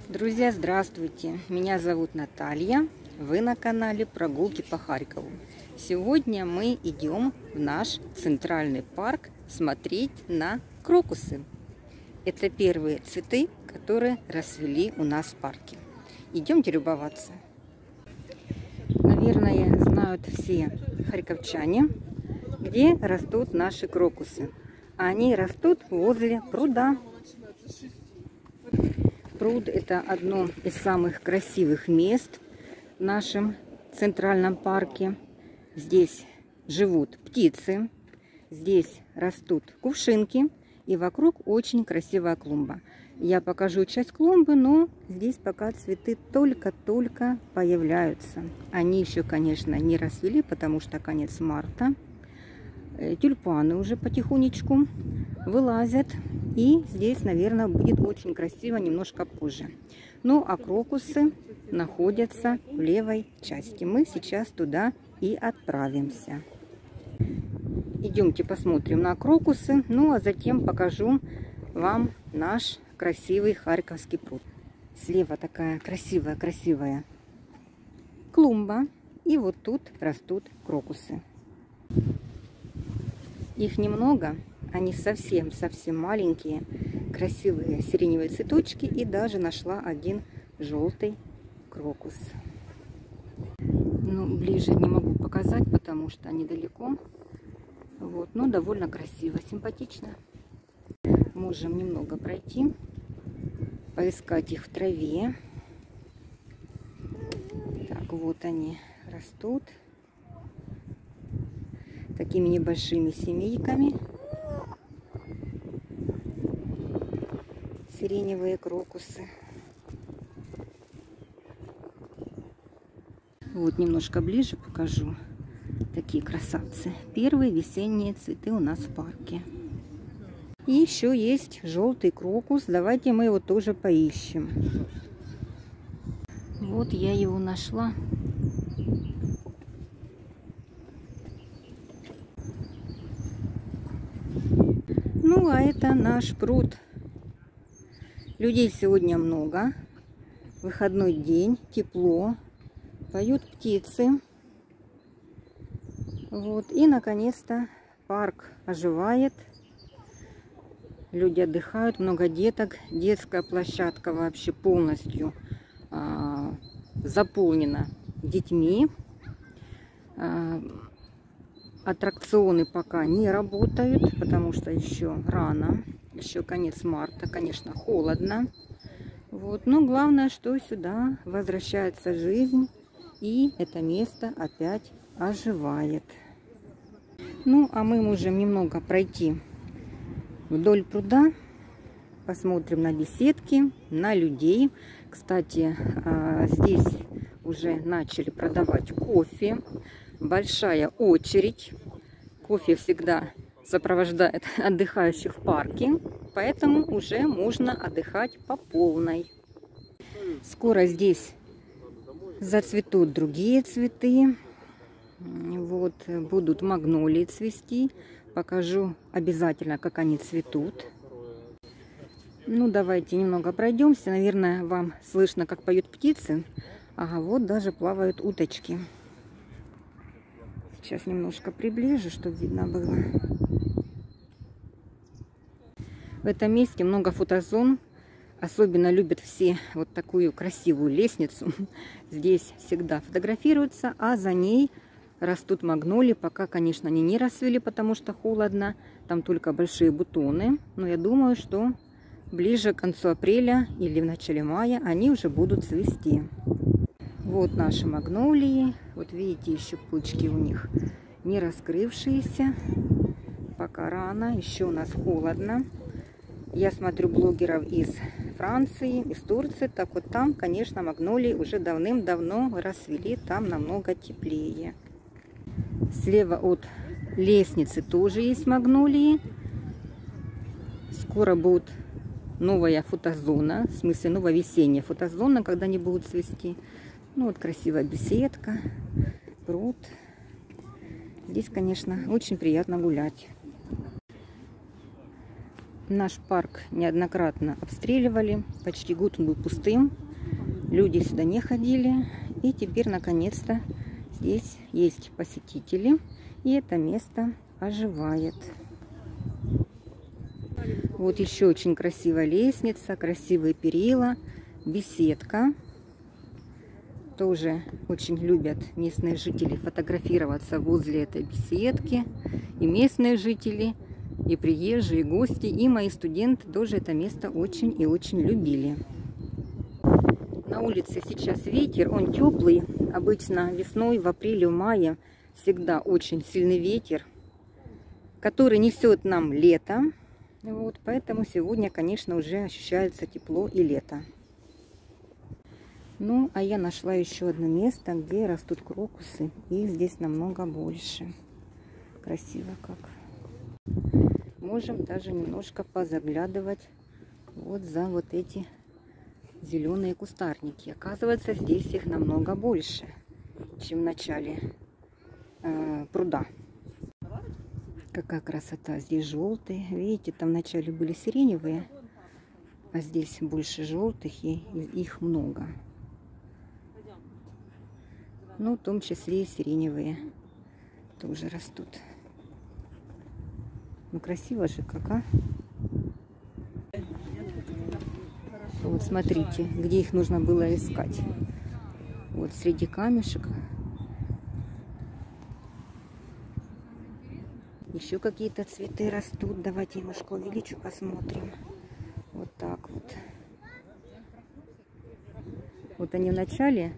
Друзья, здравствуйте! Меня зовут Наталья. Вы на канале Прогулки по Харькову. Сегодня мы идем в наш центральный парк смотреть на крокусы. Это первые цветы, которые расцвели у нас в парке. Идемте любоваться. Наверное, знают все харьковчане, где растут наши крокусы. Они растут возле пруда. Пруд – это одно из самых красивых мест в нашем центральном парке. Здесь живут птицы, здесь растут кувшинки, и вокруг очень красивая клумба. Я покажу часть клумбы, но здесь пока цветы только-только появляются. Они еще, конечно, не расцвели, потому что конец марта. Тюльпаны уже потихонечку вылазят. И здесь, наверное, будет очень красиво немножко позже. Ну, а крокусы находятся в левой части. Мы сейчас туда и отправимся. Идемте посмотрим на крокусы. Ну, а затем покажу вам наш красивый Харьковский пруд. Слева такая красивая клумба. И вот тут растут крокусы. Их немного. Они совсем маленькие, красивые сиреневые цветочки. И даже нашла один желтый крокус. Ну, ближе не могу показать, потому что они далеко. Вот, но довольно красиво, симпатично. Можем немного пройти, поискать их в траве. Так, вот они растут такими небольшими семейками. Сиреневые крокусы. Вот немножко ближе покажу. Такие красавцы. Первые весенние цветы у нас в парке. И еще есть желтый крокус. Давайте мы его тоже поищем. Вот я его нашла. Ну, а это наш пруд. Людей сегодня много. Выходной день, тепло. Поют птицы. Вот. И, наконец-то, парк оживает. Люди отдыхают, много деток. Детская площадка вообще полностью заполнена детьми. Аттракционы пока не работают, потому что еще рано. Еще конец марта, конечно, холодно. Вот. Но главное, что сюда возвращается жизнь. И это место опять оживает. Ну, а мы можем немного пройти вдоль пруда. Посмотрим на беседки, на людей. Кстати, здесь уже начали продавать кофе. Большая очередь. Кофе всегда сопровождает отдыхающих в парке. Поэтому уже можно отдыхать по полной. Скоро здесь зацветут другие цветы. Вот будут магнолии цвести. Покажу обязательно, как они цветут. Ну, давайте немного пройдемся. Наверное, вам слышно, как поют птицы. Ага, вот даже плавают уточки. Сейчас немножко приближу, чтобы видно было. В этом месте много фотозон. Особенно любят все вот такую красивую лестницу. Здесь всегда фотографируются, а за ней растут магнолии. Пока, конечно, они не расцвели, потому что холодно. Там только большие бутоны. Но я думаю, что ближе к концу апреля или в начале мая они уже будут цвести. Вот наши магнолии. Вот видите, еще почки у них не раскрывшиеся. Пока рано, еще у нас холодно. Я смотрю блогеров из Франции, из Турции. Так вот там, конечно, магнолии уже давным-давно расцвели. Там намного теплее. Слева от лестницы тоже есть магнолии. Скоро будет новая фотозона. В смысле, новая весенняя фотозона, когда они будут цвести. Ну вот красивая беседка, пруд. Здесь, конечно, очень приятно гулять. Наш парк неоднократно обстреливали. Почти год он был пустым. Люди сюда не ходили. И теперь, наконец-то, здесь есть посетители. И это место оживает. Вот еще очень красивая лестница, красивые перила, беседка. Тоже очень любят местные жители фотографироваться возле этой беседки. И местные жители, и приезжие, и гости, и мои студенты тоже это место очень и очень любили. На улице сейчас ветер, он теплый. Обычно весной, в апреле, в мае всегда очень сильный ветер, который несет нам лето. Вот, поэтому сегодня, конечно, уже ощущается тепло и лето. Ну, а я нашла еще одно место, где растут крокусы. Их здесь намного больше. Красиво как. Можем даже немножко позаглядывать вот за вот эти зеленые кустарники. Оказывается, здесь их намного больше, чем в начале пруда. Какая красота. Здесь желтые. Видите, там вначале были сиреневые, а здесь больше желтых, и их много. Ну, в том числе и сиреневые тоже растут. Ну, красиво же как, а? Вот смотрите, где их нужно было искать. Вот среди камешек. Еще какие-то цветы растут. Давайте немножко увеличу, посмотрим. Вот так вот. Вот они в начале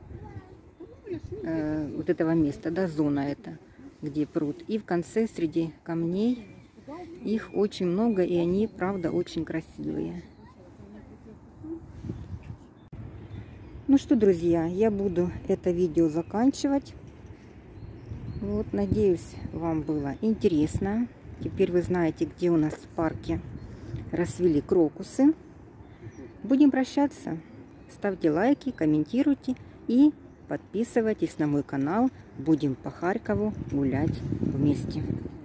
вот этого места, да, зона это, где пруд. И в конце среди камней их очень много, и они, правда, очень красивые. Ну что, друзья, я буду это видео заканчивать. Вот, надеюсь, вам было интересно. Теперь вы знаете, где у нас в парке расцвели крокусы. Будем прощаться. Ставьте лайки, комментируйте и подписывайтесь на мой канал. Будем по Харькову гулять вместе.